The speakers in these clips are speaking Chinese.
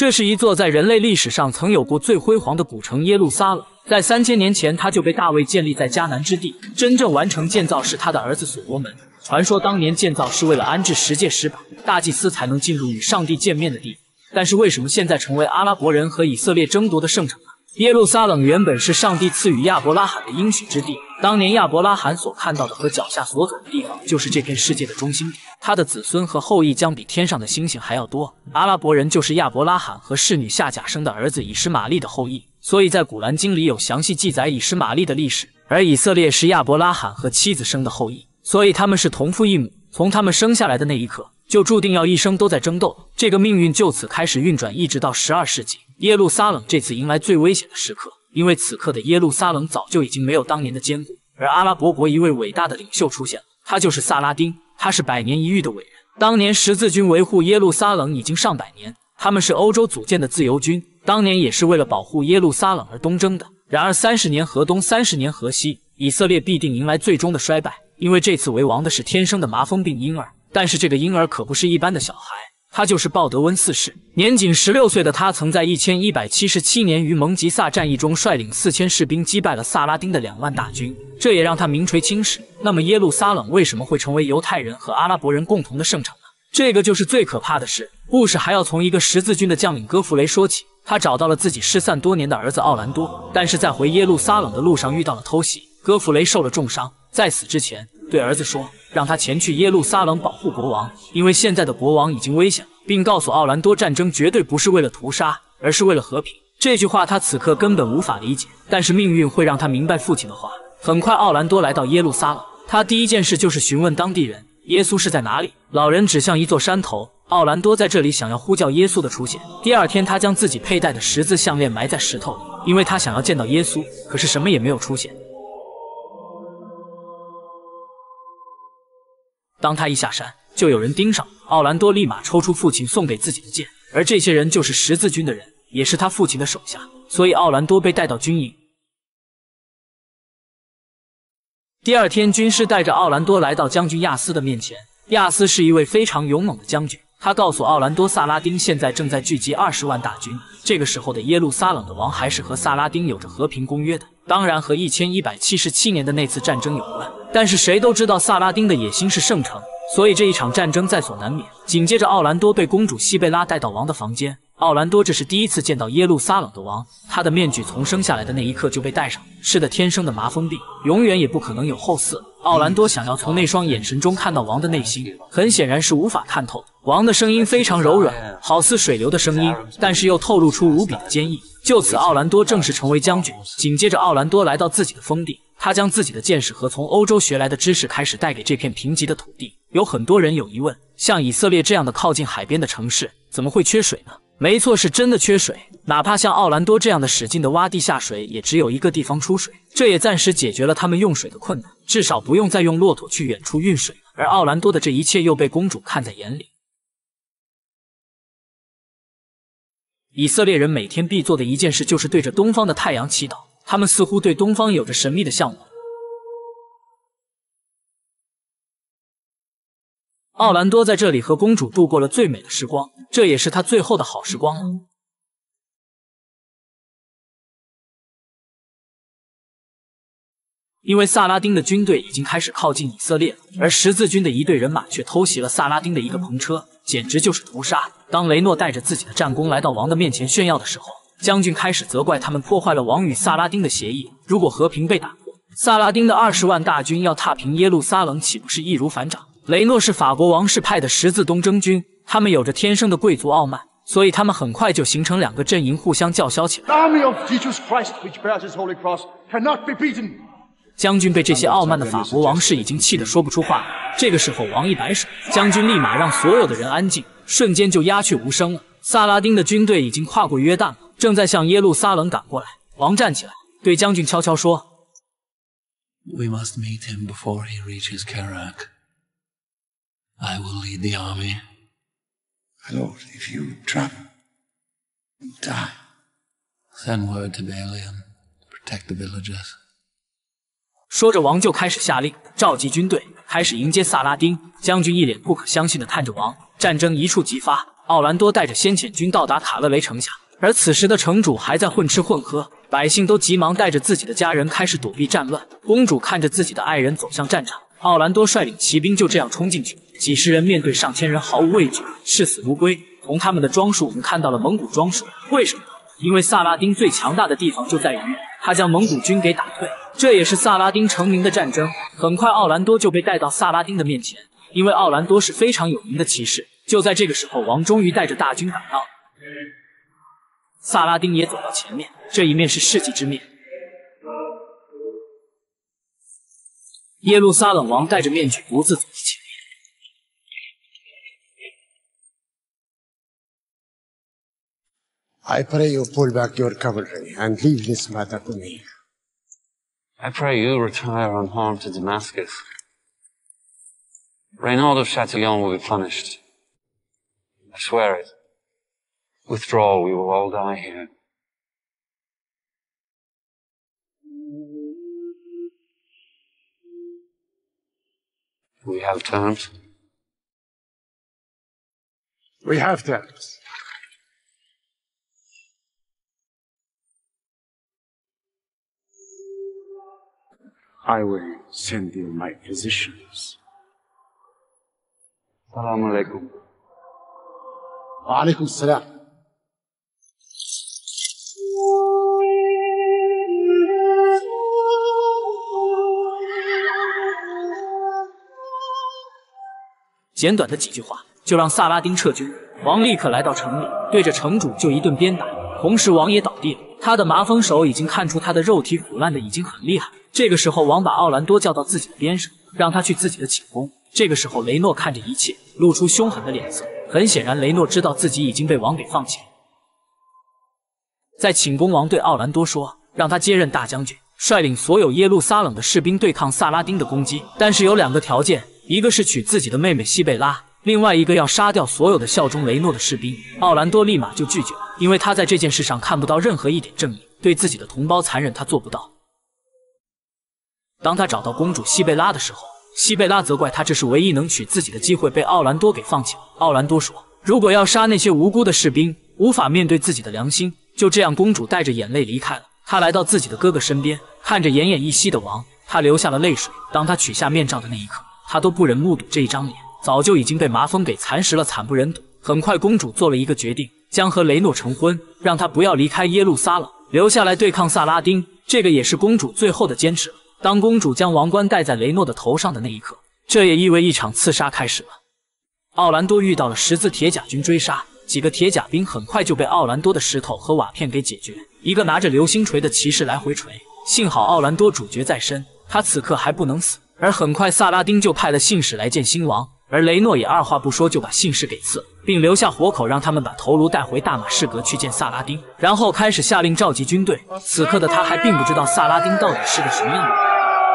这是一座在人类历史上曾有过最辉煌的古城耶路撒冷。在3000年前，它就被大卫建立在迦南之地。真正完成建造是他的儿子所罗门。传说当年建造是为了安置10诫石板，大祭司才能进入与上帝见面的地方。但是为什么现在成为阿拉伯人和以色列争夺的圣城呢？耶路撒冷原本是上帝赐予亚伯拉罕的应许之地。当年亚伯拉罕所看到的和脚下所走的地方，就是这片世界的中心点。他的子孙和后裔将比天上的星星还要多。阿拉伯人就是亚伯拉罕和侍女夏甲生的儿子以实玛利的后裔，所以在古兰经里有详细记载以实玛利的历史。而以色列是亚伯拉罕和妻子生的后裔，所以他们是同父异母。从他们生下来的那一刻，就注定要一生都在争斗。这个命运就此开始运转，一直到12世纪。耶路撒冷这次迎来最危险的时刻，因为此刻的耶路撒冷早就已经没有当年的坚固，而阿拉伯国一位伟大的领袖出现了，他就是萨拉丁。他是100年一遇的伟人。当年十字军维护耶路撒冷已经上百年，他们是欧洲组建的自由军，当年也是为了保护耶路撒冷而东征的。然而30年河东30年河西，以色列必定迎来最终的衰败，因为这次为王的是天生的麻风病婴儿。但是这个婴儿可不是一般的小孩，他就是鲍德温四世。年仅16岁的他曾在1177年于蒙吉萨战役中率领4000士兵击败了萨拉丁的2万大军，这也让他名垂青史。那么耶路撒冷为什么会成为犹太人和阿拉伯人共同的圣城呢？这个就是最可怕的事。故事还要从一个十字军的将领哥弗雷说起。他找到了自己失散多年的儿子奥兰多，但是在回耶路撒冷的路上遇到了偷袭，哥弗雷受了重伤，在死之前对儿子说，让他前去耶路撒冷保护国王，因为现在的国王已经危险了，并告诉奥兰多，战争绝对不是为了屠杀，而是为了和平。这句话他此刻根本无法理解，但是命运会让他明白父亲的话。很快奥兰多来到耶路撒冷，他第一件事就是询问当地人，耶稣是在哪里？老人指向一座山头，奥兰多在这里想要呼叫耶稣的出现。第二天他将自己佩戴的十字项链埋在石头里，因为他想要见到耶稣，可是什么也没有出现。当他一下山，就有人盯上奥兰多，立马抽出父亲送给自己的剑，而这些人就是十字军的人，也是他父亲的手下，所以奥兰多被带到军营。第二天，军师带着奥兰多来到将军亚斯的面前。亚斯是一位非常勇猛的将军，他告诉奥兰多，萨拉丁现在正在聚集20万大军。这个时候的耶路撒冷的王还是和萨拉丁有着和平公约的，当然和1177年的那次战争有关。但是谁都知道萨拉丁的野心是圣城，所以这一场战争在所难免。紧接着，奥兰多被公主西贝拉带到王的房间。奥兰多这是第一次见到耶路撒冷的王，他的面具从生下来的那一刻就被戴上，是的，天生的麻风病，永远也不可能有后嗣。奥兰多想要从那双眼神中看到王的内心，很显然是无法看透的。王的声音非常柔软，好似水流的声音，但是又透露出无比的坚毅。就此，奥兰多正式成为将军。紧接着，奥兰多来到自己的封地，他将自己的见识和从欧洲学来的知识开始带给这片贫瘠的土地。有很多人有疑问，像以色列这样的靠近海边的城市，怎么会缺水呢？没错，是真的缺水。哪怕像奥兰多这样的使劲的挖地下水，也只有一个地方出水，这也暂时解决了他们用水的困难，至少不用再用骆驼去远处运水。而奥兰多的这一切又被公主看在眼里。以色列人每天必做的一件事就是对着东方的太阳祈祷，他们似乎对东方有着神秘的向往。奥兰多在这里和公主度过了最美的时光，这也是他最后的好时光了。因为萨拉丁的军队已经开始靠近以色列了，而十字军的一队人马却偷袭了萨拉丁的一个篷车，简直就是屠杀。当雷诺带着自己的战功来到王的面前炫耀的时候，将军开始责怪他们破坏了王与萨拉丁的协议。如果和平被打破，萨拉丁的20万大军要踏平耶路撒冷，岂不是易如反掌？雷诺是法国王室派的十字东征军，他们有着天生的贵族傲慢，所以他们很快就形成2个阵营，互相叫嚣起来。将军被这些傲慢的法国王室已经气得说不出话来。这个时候，王一摆手，将军立马让所有的人安静，瞬间就鸦雀无声了。萨拉丁的军队已经跨过约旦了，正在向耶路撒冷赶过来。王站起来，对将军悄悄说 ：“We must meet him before he reaches Kerak. I will lead the army. Lord, if you trap, you die. Send word to Balian to protect the villagers.” 说着，王就开始下令，召集军队，开始迎接萨拉丁。将军一脸不可相信地看着王。战争一触即发， 奥兰多带着先遣军到达塔勒雷城下，而此时的城主还在混吃混喝，百姓都急忙带着自己的家人开始躲避战乱。公主看着自己的爱人走向战场，奥兰多率领骑兵就这样冲进去，几十人面对上千人毫无畏惧，视死如归。从他们的装束，我们看到了蒙古装束。为什么？因为萨拉丁最强大的地方就在于他将蒙古军给打退，这也是萨拉丁成名的战争。很快，奥兰多就被带到萨拉丁的面前，因为奥兰多是非常有名的骑士。就在这个时候，王终于带着大军赶到，萨拉丁也走到前面，这一面是世纪之面。耶路撒冷王戴着面具独自走在前面。 I pray you pull back your cavalry and leave this matter to me. I pray you retire unharmed to Damascus. Reynald of Chatillon will be punished. I swear it. Withdraw, we will all die here. Do we have terms? We have terms. I will send you my physicians. Assalamu alaikum. Wa alaikum assalam. 简短的几句话就让萨拉丁撤军，王立刻来到城里，对着城主就一顿鞭打。同时，王也倒地了，他的麻风手已经看出他的肉体腐烂的已经很厉害。这个时候，王把奥兰多叫到自己的边上，让他去自己的寝宫。这个时候，雷诺看着一切，露出凶狠的脸色。很显然，雷诺知道自己已经被王给放弃了。在寝宫，王对奥兰多说，让他接任大将军，率领所有耶路撒冷的士兵对抗萨拉丁的攻击。但是有2个条件，一个是娶自己的妹妹西贝拉，另外一个要杀掉所有的效忠雷诺的士兵。奥兰多立马就拒绝了，因为他在这件事上看不到任何一点正义，对自己的同胞残忍他做不到。当他找到公主西贝拉的时候，西贝拉责怪他这是唯一能娶自己的机会，被奥兰多给放弃了。奥兰多说，如果要杀那些无辜的士兵，无法面对自己的良心。就这样，公主带着眼泪离开了。她来到自己的哥哥身边，看着奄奄一息的王，她流下了泪水。当她取下面罩的那一刻，她都不忍目睹这一张脸早就已经被麻风给蚕食了，惨不忍睹。很快，公主做了一个决定，将和雷诺成婚，让他不要离开耶路撒冷，留下来对抗萨拉丁。这个也是公主最后的坚持了。当公主将王冠戴在雷诺的头上的那一刻，这也意味一场刺杀开始了。奥兰多遇到了10字铁甲军追杀，几个铁甲兵很快就被奥兰多的石头和瓦片给解决。一个拿着流星锤的骑士来回锤，幸好奥兰多主角在身，他此刻还不能死。而很快，萨拉丁就派了信使来见新王，而雷诺也二话不说就把信使给刺了，并留下活口，让他们把头颅带回大马士革去见萨拉丁，然后开始下令召集军队。此刻的他还并不知道萨拉丁到底是个什么样的人。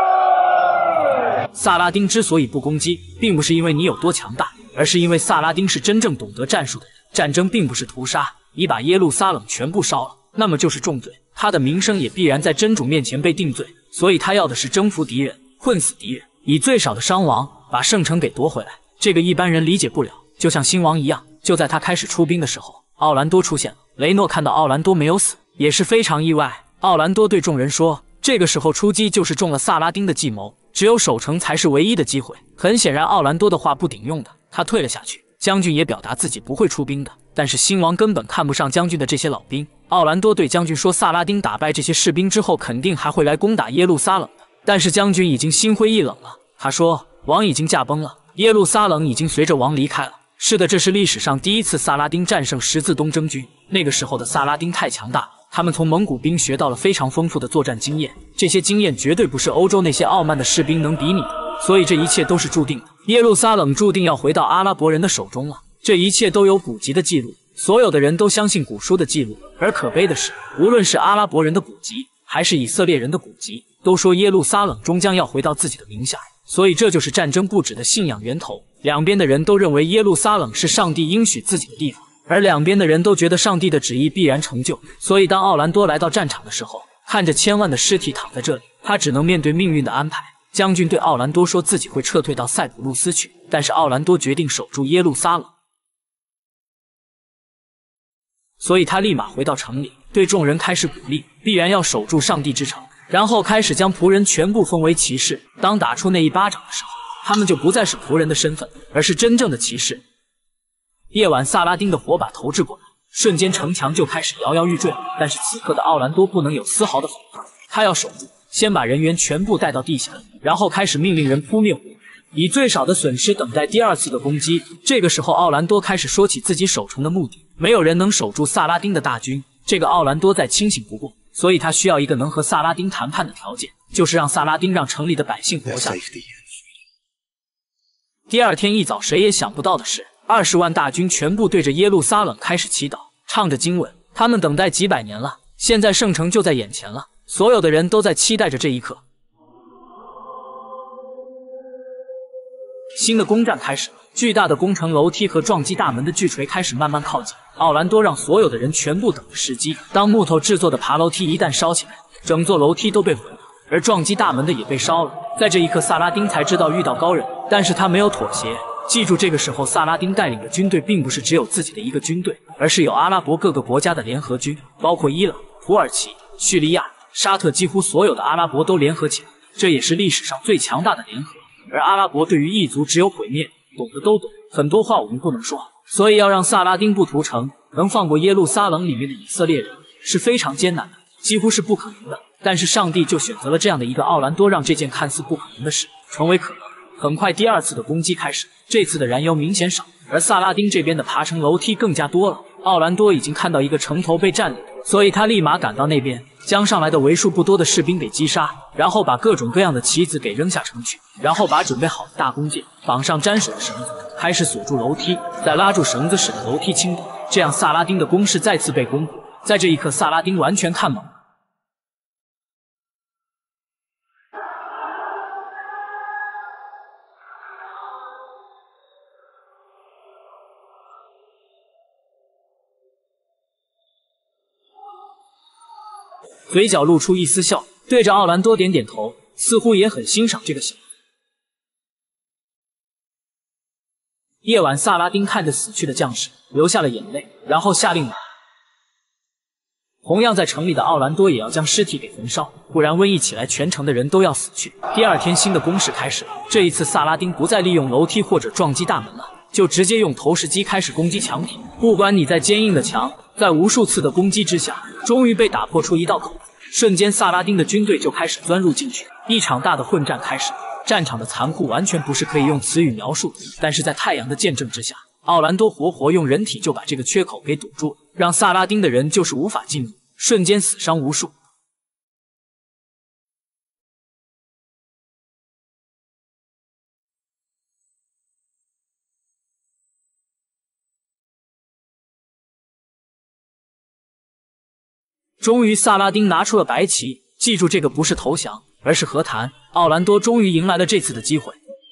萨拉丁之所以不攻击，并不是因为你有多强大，而是因为萨拉丁是真正懂得战术的人。战争并不是屠杀，你把耶路撒冷全部烧了，那么就是重罪，他的名声也必然在真主面前被定罪。所以他要的是征服敌人，困死敌人，以最少的伤亡把圣城给夺回来。这个一般人理解不了，就像新王一样。就在他开始出兵的时候，奥兰多出现了。雷诺看到奥兰多没有死，也是非常意外。奥兰多对众人说，这个时候出击就是中了萨拉丁的计谋，只有守城才是唯一的机会。很显然，奥兰多的话不顶用的，他退了下去。将军也表达自己不会出兵的，但是新王根本看不上将军的这些老兵。奥兰多对将军说，萨拉丁打败这些士兵之后，肯定还会来攻打耶路撒冷的。但是将军已经心灰意冷了，他说，王已经驾崩了，耶路撒冷已经随着王离开了。是的，这是历史上第一次萨拉丁战胜十字东征军。那个时候的萨拉丁太强大了，他们从蒙古兵学到了非常丰富的作战经验，这些经验绝对不是欧洲那些傲慢的士兵能比拟的。所以这一切都是注定的，耶路撒冷注定要回到阿拉伯人的手中了。这一切都有古籍的记录，所有的人都相信古书的记录。而可悲的是，无论是阿拉伯人的古籍，还是以色列人的古籍，都说耶路撒冷终将要回到自己的名下。所以这就是战争不止的信仰源头。两边的人都认为耶路撒冷是上帝应许自己的地方，而两边的人都觉得上帝的旨意必然成就。所以当奥兰多来到战场的时候，看着千万的尸体躺在这里，他只能面对命运的安排。将军对奥兰多说自己会撤退到塞浦路斯去，但是奥兰多决定守住耶路撒冷。 所以他立马回到城里，对众人开始鼓励，必然要守住上帝之城，然后开始将仆人全部封为骑士。当打出那一巴掌的时候，他们就不再是仆人的身份，而是真正的骑士。夜晚，萨拉丁的火把投掷过来，瞬间城墙就开始摇摇欲坠。但是此刻的奥兰多不能有丝毫的反抗，他要守住，先把人员全部带到地下，然后开始命令人扑灭火，以最少的损失等待第二次的攻击。这个时候，奥兰多开始说起自己守城的目的：没有人能守住萨拉丁的大军。这个奥兰多再清醒不过，所以他需要一个能和萨拉丁谈判的条件，就是让萨拉丁让城里的百姓活下来。第二天一早，谁也想不到的是，20万大军全部对着耶路撒冷开始祈祷，唱着经文。他们等待几百年了，现在圣城就在眼前了，所有的人都在期待着这一刻。新的攻占开始了，巨大的攻城楼梯和撞击大门的巨锤开始慢慢靠近。奥兰多让所有的人全部等着时机，当木头制作的爬楼梯一旦烧起来，整座楼梯都被毁了，而撞击大门的也被烧了。在这一刻，萨拉丁才知道遇到高人，但是他没有妥协。记住，这个时候萨拉丁带领的军队并不是只有自己的一个军队，而是有阿拉伯各个国家的联合军，包括伊朗、土耳其、叙利亚、沙特，几乎所有的阿拉伯都联合起来，这也是历史上最强大的联合。而阿拉伯对于异族只有毁灭，懂的都懂，很多话我们不能说，所以要让萨拉丁不屠城，能放过耶路撒冷里面的以色列人，是非常艰难的，几乎是不可能的。但是上帝就选择了这样的一个奥兰多，让这件看似不可能的事成为可能。很快，第二次的攻击开始，这次的燃油明显少，而萨拉丁这边的爬城楼梯更加多了。奥兰多已经看到一个城头被占领，所以他立马赶到那边，将上来的为数不多的士兵给击杀，然后把各种各样的旗子给扔下城去，然后把准备好的大弓箭绑上沾水的绳子，开始锁住楼梯，再拉住绳子使得楼梯倾倒，这样萨拉丁的攻势再次被攻破。在这一刻，萨拉丁完全看懵了。嘴角露出一丝笑，对着奥兰多点点头，似乎也很欣赏这个小子。夜晚，萨拉丁看着死去的将士，流下了眼泪，然后下令同样在城里的奥兰多也要将尸体给焚烧，不然瘟疫起来，全城的人都要死去。第二天，新的攻势开始了，这一次萨拉丁不再利用楼梯或者撞击大门了，就直接用投石机开始攻击墙体。不管你在坚硬的墙，在无数次的攻击之下，终于被打破出一道口子。瞬间，萨拉丁的军队就开始钻入进去，一场大的混战开始。战场的残酷完全不是可以用词语描述的，但是在太阳的见证之下，奥兰多活活用人体就把这个缺口给堵住了，让萨拉丁的人就是无法进入，瞬间死伤无数。终于，萨拉丁拿出了白旗，记住，这个不是投降，而是和谈。奥兰多终于迎来了这次的机会。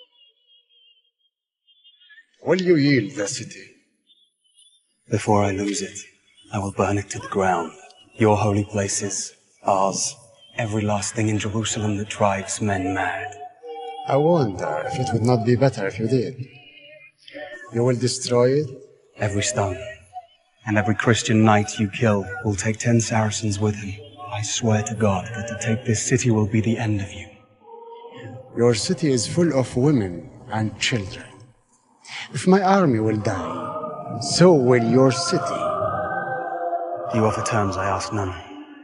Will you yield the city? Before I lose it, I will burn it to the ground. Your holy places, ours, every last thing in Jerusalem that drives men mad. I wonder if it would not be better if you did. You will destroy it? Every stone. And every Christian knight you kill will take 10 Saracens with him. I swear to God that to take this city will be the end of you. Your city is full of women and children. If my army will die, so will your city. You offer terms, I ask none.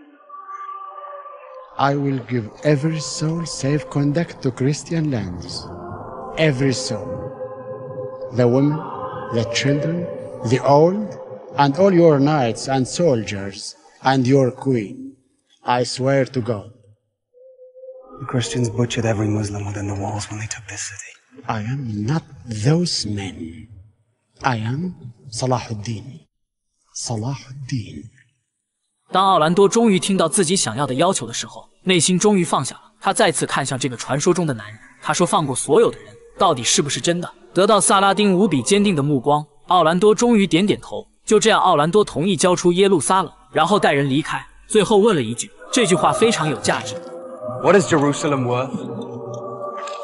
I will give every soul safe conduct to Christian lands. Every soul. The women, the children, the old, and all your knights and soldiers, and your queen. I swear to God. The Christians butchered every Muslim within the walls when they took this city. I am not those men. I am Salahuddin. Salahuddin. 当奥兰多终于听到自己想要的要求的时候，内心终于放下了。他再次看向这个传说中的男人，他说放过所有的人，到底是不是真的？得到萨拉丁无比坚定的目光，奥兰多终于点点头。就这样，奥兰多同意交出耶路撒冷，然后带人离开。最后问了一句，这句话非常有价值。 What is Jerusalem worth?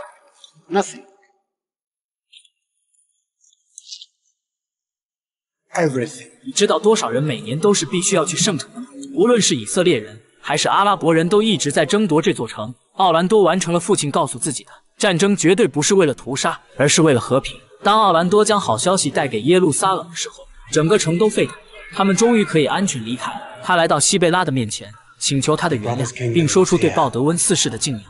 Nothing. everything. 你知道多少人每年都是必须要去圣城的吗？无论是以色列人还是阿拉伯人，都一直在争夺这座城。奥兰多完成了父亲告诉自己的：战争绝对不是为了屠杀，而是为了和平。当奥兰多将好消息带给耶路撒冷的时候，整个城都沸腾了，他们终于可以安全离开了。他来到西贝拉的面前，请求他的原谅，并说出对鲍德温4世的敬仰。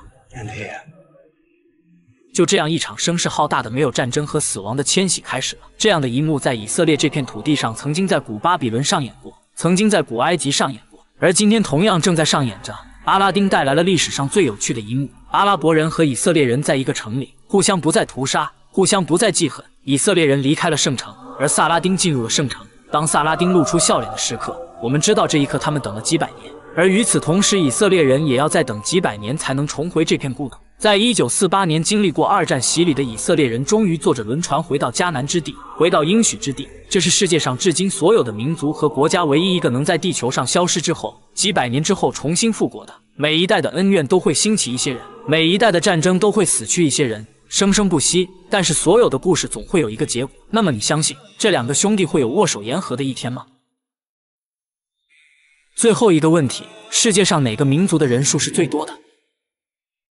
就这样，一场声势浩大的没有战争和死亡的迁徙开始了。这样的一幕在以色列这片土地上，曾经在古巴比伦上演过，曾经在古埃及上演过，而今天同样正在上演着。阿拉丁带来了历史上最有趣的一幕：阿拉伯人和以色列人在一个城里，互相不再屠杀，互相不再记恨。以色列人离开了圣城，而萨拉丁进入了圣城。当萨拉丁露出笑脸的时刻，我们知道这一刻他们等了几百年。而与此同时，以色列人也要再等几百年才能重回这片故土。在1948年经历过2战洗礼的以色列人，终于坐着轮船回到迦南之地，回到应许之地。这是世界上至今所有的民族和国家唯一一个能在地球上消失之后，几百年之后重新复国的。每一代的恩怨都会兴起一些人，每一代的战争都会死去一些人，生生不息。但是所有的故事总会有一个结果。那么你相信这2个兄弟会有握手言和的一天吗？最后一个问题，世界上哪个民族的人数是最多的？